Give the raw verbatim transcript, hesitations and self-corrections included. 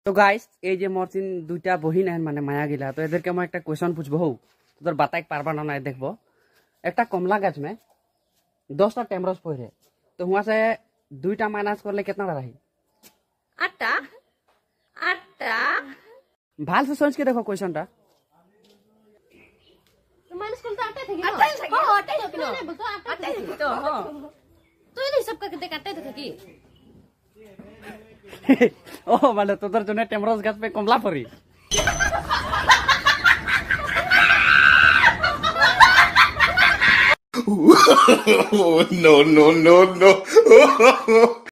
তো গাইস এই যে মোর তিন দুইটা বহিন আইন মানে মায়া গিলা তো এদেরকে আমি একটা কোয়েশ্চন পুছবো হো তোর বাতাইক পারবা না নাই দেখবো একটা কমলা গাছ में दसटा टेमरस पड़े तो वहां से दुईटा माइनस करले कितना रही आठटा आठटा भाल से सोच के देखो क्वेश्चनটা तो माइनस करते आठटा थे आठटा थे हां आठटा थे ना बोलतो आठटा थे तो हां तो ये सब करके देख आठटा थे की ओ মানে তোদের জন্য টেমরস গাছ पे কমলা পড়ি no, no, no, no.